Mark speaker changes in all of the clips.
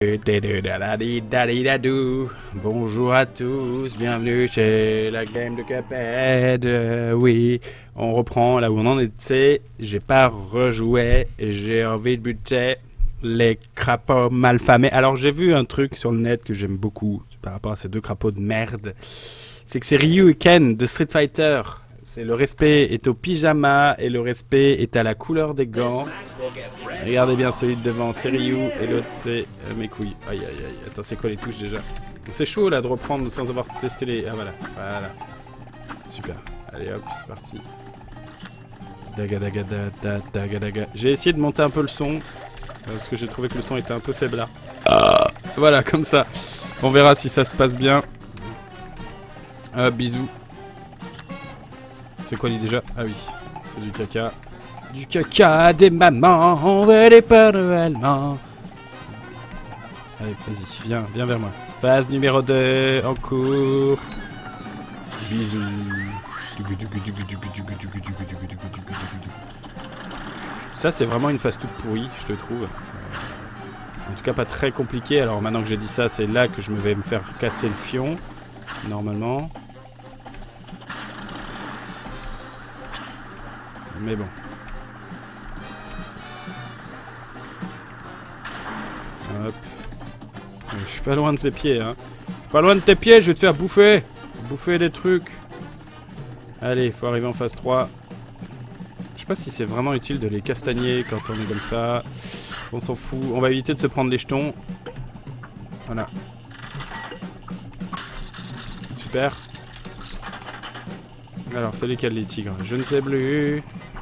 Speaker 1: Bonjour à tous, bienvenue chez la game de Cuphead. Oui, on reprend là où on en était. J'ai pas rejoué et j'ai envie de buter les crapauds malfamés. Alors j'ai vu un truc sur le net que j'aime beaucoup par rapport à ces deux crapauds de merde. C'est que c'est Ryu et Ken de Street Fighter. C'est le respect est au pyjama et le respect est à la couleur des gants. Regardez bien celui de devant, c'est Ryu et l'autre c'est mes couilles. Aïe aïe aïe, attends c'est quoi les touches déjà? C'est chaud là de reprendre sans avoir testé les... Ah voilà, voilà. Super, allez hop, c'est parti. Daga daga da da daga daga. J'ai essayé de monter un peu le son, parce que j'ai trouvé que le son était un peu faible là. Voilà, comme ça. On verra si ça se passe bien. Bisous. C'est quoi dit déjà? Ah oui, c'est du caca. Du caca des mamans, on veut des pères Noël-ment. Allez, vas-y, viens vers moi. Phase numéro 2, en cours. Bisous. Ça, c'est vraiment une phase toute pourrie, je te trouve. En tout cas, pas très compliqué. Alors maintenant que j'ai dit ça, c'est là que je vais me faire casser le fion. Normalement. Mais bon. Hop. Je suis pas loin de ses pieds, hein. Pas loin de tes pieds, je vais te faire bouffer. Bouffer des trucs. Allez, faut arriver en phase 3. Je sais pas si c'est vraiment utile de les castagner quand on est comme ça. On s'en fout. On va éviter de se prendre les jetons. Voilà. Super. Alors, c'est lesquels les tigres? Je ne sais plus.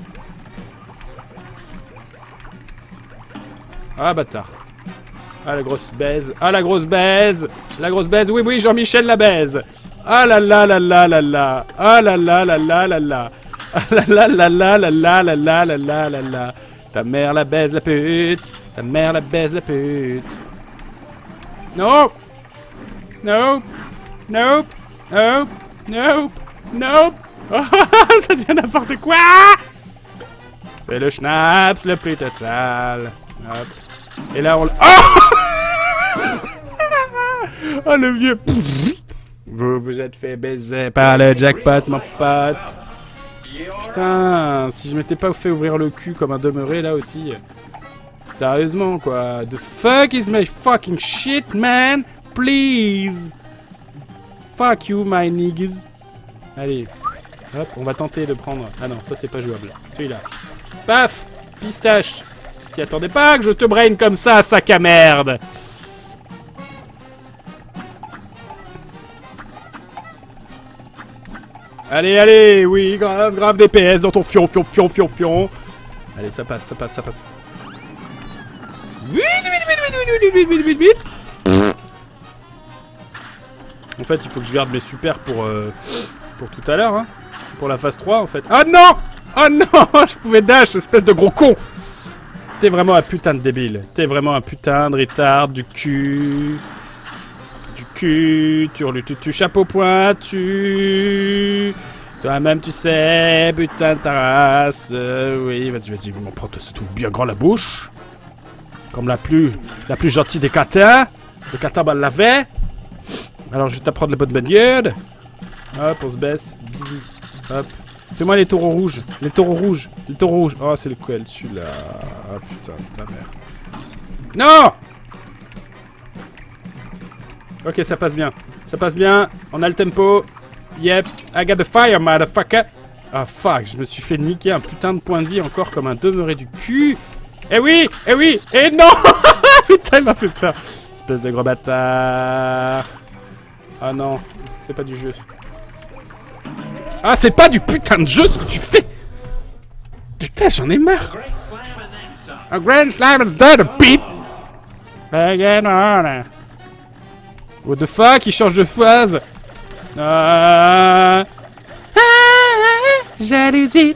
Speaker 1: Ah, bâtard. Ah, la grosse baise. Ah, la grosse baise. La grosse baise. Oui, oui, Jean-Michel la baise. Ah là là là là là là. Ah là là là là là là. Ah là là là là là là là là là là là là. Ta mère la baise la pute. Ta mère la baise la pute. Nope. Nope. Nope. Nope. Nope. Nope. Oh, ça devient n'importe quoi. C'est le schnapps le plus total. Hop. Et là on le... Oh, oh le vieux. Vous vous êtes fait baiser par le jackpot mon pote. Putain, si je m'étais pas fait ouvrir le cul comme un demeuré là aussi. Sérieusement quoi. The fuck is my fucking shit man. Please. Fuck you my niggas. Allez. Hop, on va tenter de prendre... Ah non, ça c'est pas jouable. Celui-là. Paf. Pistache. Tu t'y attendais pas que je te brain comme ça, sac à merde. Allez, allez, oui, grave DPS dans ton fion. Allez, ça passe. En fait, il faut que je garde mes super pour tout à l'heure, hein. Pour la phase 3, en fait. Ah non! Oh non! Je pouvais dash, espèce de gros con! T'es vraiment un putain de débile. T'es vraiment un putain de retard du cul. Tu chapeau pointu. Toi-même, tu sais, putain de ta race. Oui, vas-y, on prend ça tout bien grand la bouche. Comme la plus gentille des katas. Les katas, bah, l'avait. Alors, je vais t'apprendre la bonne bagnole. Hop, on se baisse. Bisous. Hop. Fais-moi les taureaux rouges. Les taureaux rouges. Oh, c'est lequel celui-là? Ah, putain de ta mère. Non! Ok, ça passe bien. On a le tempo. Yep. I got the fire, motherfucker. Ah, fuck. Je me suis fait niquer un putain de point de vie encore comme un demeuré du cul. Eh oui! Eh non! Putain, il m'a fait peur. Espèce de gros bâtard. Ah non. C'est pas du jeu. Ah, c'est pas du putain de jeu ce que tu fais! Putain, j'en ai marre! A grand slam of the beat! Again on! What the fuck? Il change de phase! Jalousie!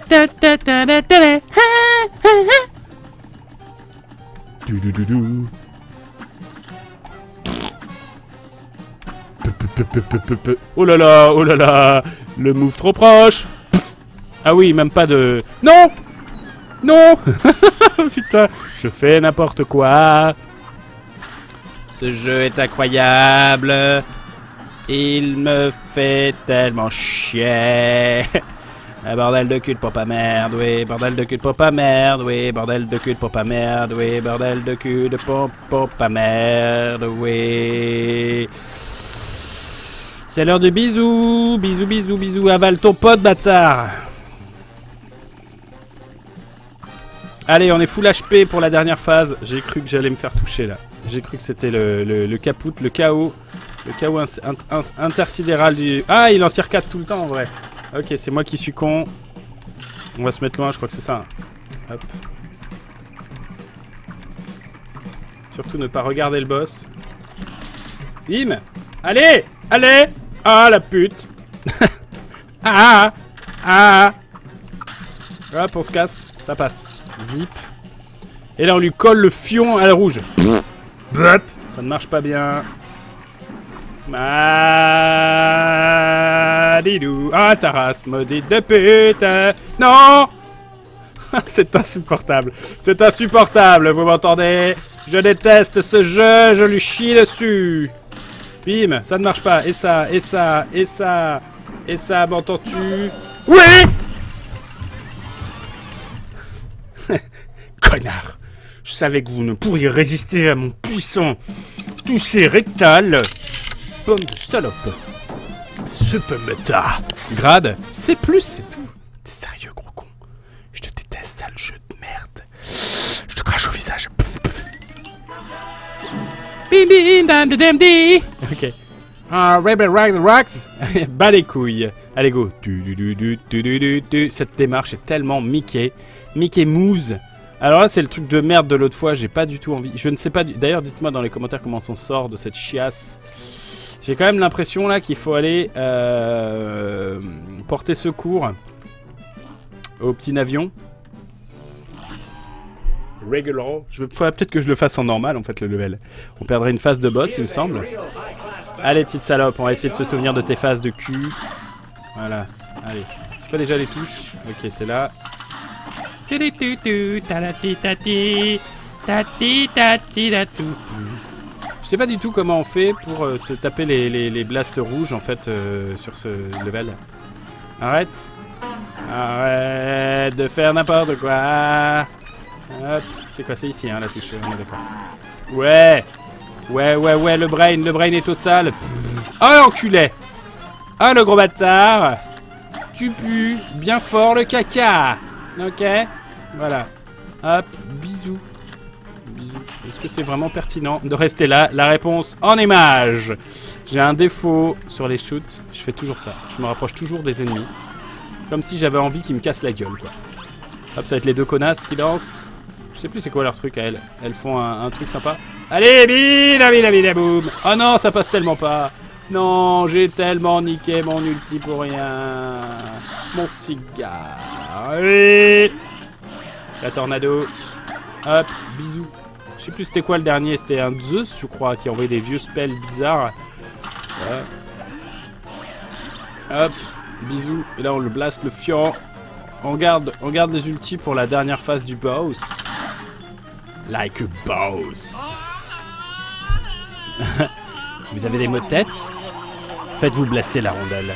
Speaker 1: Oh là là! Le move trop proche! Ah oui, même pas de... Non! Putain, je fais n'importe quoi! Ce jeu est incroyable. Il me fait tellement chier. Bordel de cul de papa merde, oui. Bordel de cul de papa merde, oui. Bordel de cul de papa merde, oui. Bordel de cul de papa merde, oui. C'est l'heure de bisous. Bisous, bisous, bisous. Avale ton pote, bâtard. Allez, on est full HP pour la dernière phase. J'ai cru que j'allais me faire toucher là. J'ai cru que c'était le caput, le chaos. Le chaos intersidéral du... Ah, il en tire 4 tout le temps en vrai. Ok, c'est moi qui suis con. On va se mettre loin, je crois que c'est ça. Hop. Surtout ne pas regarder le boss. Bim. Allez. Allez. Ah, la pute. Ah. Ah. Hop, on se casse. Ça passe. Zip. Et là, on lui colle le fion à la rouge. Ça ne marche pas bien. Madidou. Ah, ta race maudite de pute. Non. C'est insupportable. C'est insupportable, vous m'entendez? Je déteste ce jeu, je lui chie dessus. Bim, ça ne marche pas. Et ça, et ça, et ça. Et ça, m'entends-tu? Oui. Connard. Je savais que vous ne pourriez résister à mon puissant toucher rectal. Pomme de salope. Super méta. Grade C+, c'est tout. T'es sérieux, gros con? Je te déteste, sale jeu de merde. Je te crache au visage. Bim bim dam dam di. Ok. Rebel Rocks. Bas les couilles. Allez go. Cette démarche est tellement Mickey. Mickey Mouse. Alors là, c'est le truc de merde de l'autre fois. J'ai pas du tout envie. Je ne sais pas. D'ailleurs, dites-moi dans les commentaires comment on s'en sort de cette chiasse. J'ai quand même l'impression là qu'il faut aller porter secours au petit avion. Regular. Faudrait peut-être que je le fasse en normal en fait le level. On perdrait une phase de boss, il me semble. Allez, petite salope, on va essayer de se souvenir de tes phases de cul. Voilà. Allez. C'est pas déjà les touches? Ok, c'est là. Je sais pas du tout comment on fait pour se taper les blasts rouges en fait sur ce level. Arrête. Arrête de faire n'importe quoi. Hop. C'est quoi? C'est ici hein, la touche, on est d'accord. Ouais. Ouais, le brain est total. Oh l'enculé. Ah le gros bâtard. Tu pues bien fort le caca. Ok. Voilà. Hop, bisous. Bisous. Est-ce que c'est vraiment pertinent de rester là? La réponse en image. J'ai un défaut sur les shoots. Je fais toujours ça. Je me rapproche toujours des ennemis. Comme si j'avais envie qu'ils me cassent la gueule, quoi. Hop, ça va être les deux connasses qui dansent. Je sais plus c'est quoi leur truc à elles. Elles font un truc sympa. Allez, boum. Oh non, ça passe tellement pas. Non, j'ai tellement niqué mon ulti pour rien. Mon cigare. Allez. La tornado. Hop, bisous. Je sais plus c'était quoi le dernier. C'était un Zeus, je crois, qui envoyait des vieux spells bizarres. Voilà. Hop, bisous. Et là, on le blast, le fion. On garde les ultis pour la dernière phase du boss. Like a boss. Vous avez des mots de tête? Faites-vous blaster la rondelle.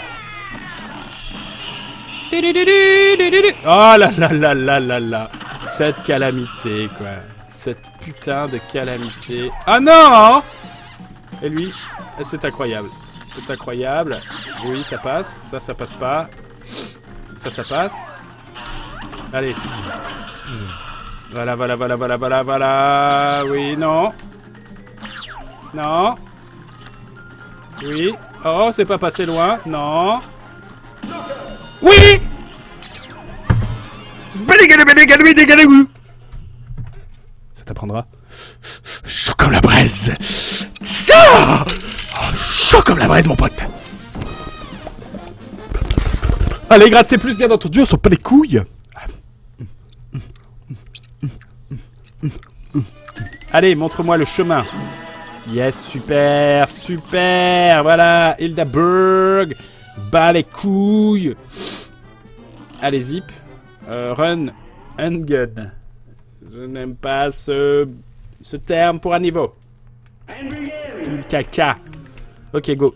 Speaker 1: Oh là là là là là là. Cette calamité, quoi. Cette putain de calamité. Ah non! Et lui, c'est incroyable. C'est incroyable. Oui, ça passe. Ça passe pas. Ça passe. Allez. Voilà. Oui, non. Non. Oui. Oh, c'est pas passé loin. Non. Oui! Ça t'apprendra. Chaud comme la braise. Ça! Chaud comme la braise, mon pote. Allez, gratte, c'est plus bien entendu, on s'en pas les couilles. Allez, montre-moi le chemin. Yes, super. Voilà, Hildaberg. Bas les couilles. Allez, zip. Run and gun. Je n'aime pas ce terme pour un niveau. Pue le caca. Ok, go.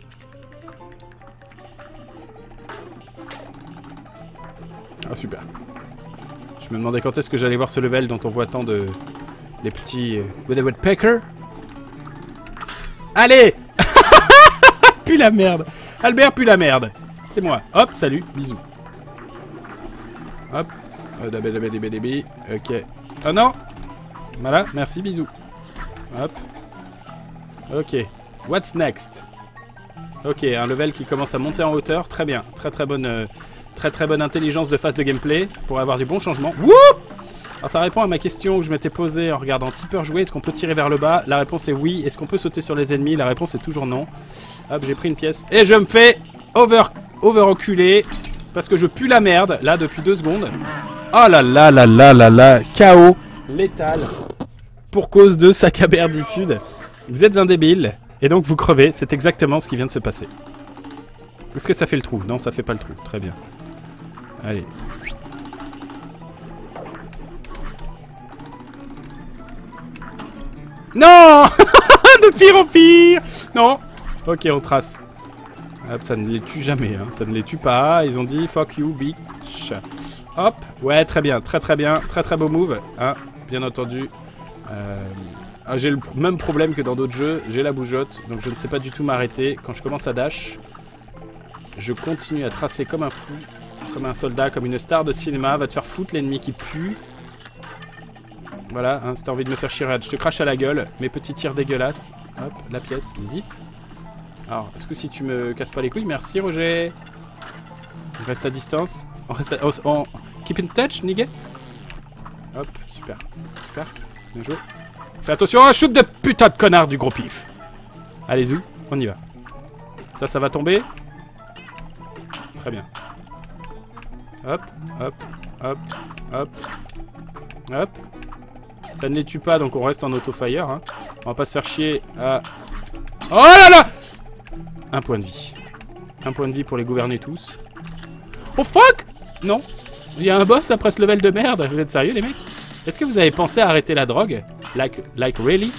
Speaker 1: Ah, super. Je me demandais quand est-ce que j'allais voir ce level dont on voit tant de... les petits... woodpecker. Allez. Pue la merde. Albert pue la merde. C'est moi. Hop, salut, bisous. Hop. Ok. Oh non. Voilà, merci, bisous. Hop. Ok. What's next? Ok, un level qui commence à monter en hauteur. Très bien. Très bonne intelligence de phase de gameplay pour avoir du bon changement. Wouh! Alors ça répond à ma question que je m'étais posée en regardant Tipper jouer. Est-ce qu'on peut tirer vers le bas? La réponse est oui. Est-ce qu'on peut sauter sur les ennemis? La réponse est toujours non. Hop, j'ai pris une pièce. Et je me fais over-enculer. Parce que je pue la merde, là, depuis 2 secondes. Oh là là là là là là. Chaos létal. Pour cause de sacaberditude. Vous êtes un débile. Et donc vous crevez. C'est exactement ce qui vient de se passer. Est-ce que ça fait le trou? Non, ça fait pas le trou. Très bien. Allez. Non. De pire en pire. Non. Ok, on trace. Hop, ça ne les tue jamais, hein. Ça ne les tue pas. Ils ont dit fuck you, bitch. Hop. Ouais, très bien. Très bien. Très beau move. Hein, bien entendu. J'ai le même problème que dans d'autres jeux. J'ai la bougeotte. Donc je ne sais pas du tout m'arrêter. Quand je commence à dash, je continue à tracer comme un fou. Comme un soldat, comme une star de cinéma. Va te faire foutre l'ennemi qui pue. Voilà, hein, si t'as envie de me faire chier, je te crache à la gueule. Mes petits tirs dégueulasses. Hop, la pièce. Zip. Alors, est-ce que si tu me casses pas les couilles? Merci, Roger. On reste à distance. On reste à... Keep in touch, nigga. Hop, super. Super. Bien joué. Fais attention à un shoot de putain de connard du gros pif. Allez, zou. On y va. Ça va tomber. Très bien. Hop, hop, hop, hop. Hop. Ça ne les tue pas, donc on reste en auto-fire. Hein. On va pas se faire chier à... Oh là là! Un point de vie. Un point de vie pour les gouverner tous. Oh fuck! Non. Il y a un boss après ce level de merde. Vous êtes sérieux, les mecs? Est-ce que vous avez pensé à arrêter la drogue? Like really?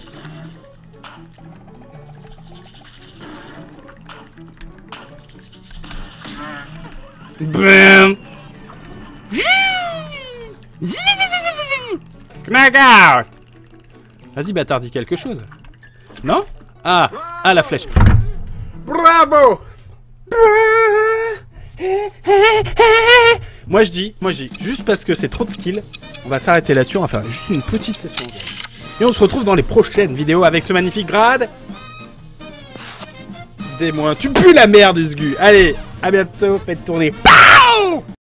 Speaker 1: Bam! Knockout! Vas-y, bâtard, dis quelque chose. Non? Ah, la flèche. Bravo! Moi je dis, juste parce que c'est trop de skill, on va s'arrêter là-dessus, on va faire juste une petite session. Et on se retrouve dans les prochaines vidéos avec ce magnifique grade. Des moins. Tu pues la merde, Usgu. Allez, à bientôt, faites tourner.